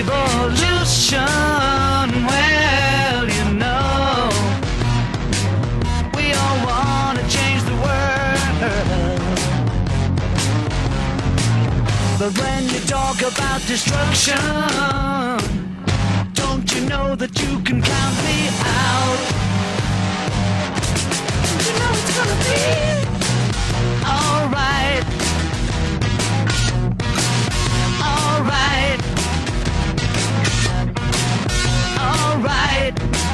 revolution. Well, you know, we all want to change the world. But when you talk about destruction, don't you know that you can count me out? You know it's gonna be alright. Alright. Alright.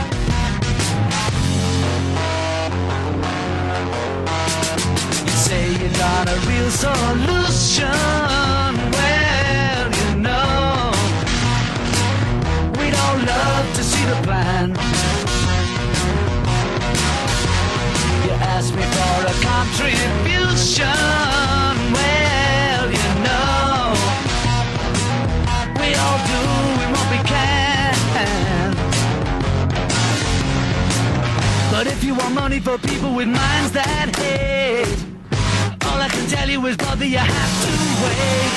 You say you got a real solution. Well, you know, we'd all love to see the plan. You ask me for a contribution. Well, you know, we all doing what we can. But if you want money for people with minds that hate, all I can tell you is, brother, you have to wait.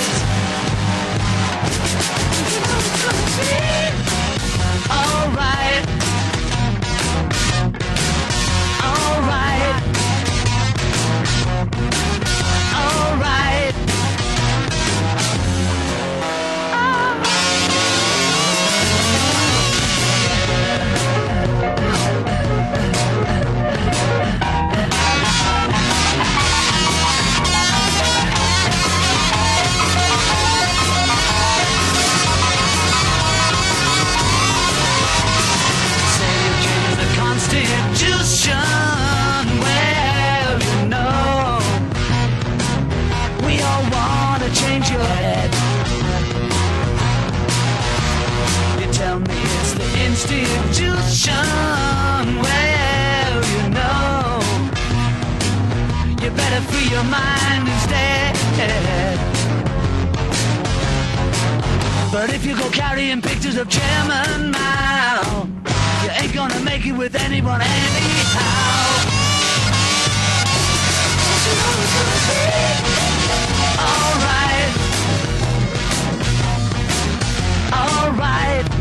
You know it's gonna be alright. Alright. Alright. Constitution, well, you know, we all want to change your head. You tell me it's the institution, well, you know, you better free your mind instead. But if you go carrying pictures of Chairman Mao, you ain't gonna make it with anyone anyhow. Alright. Alright.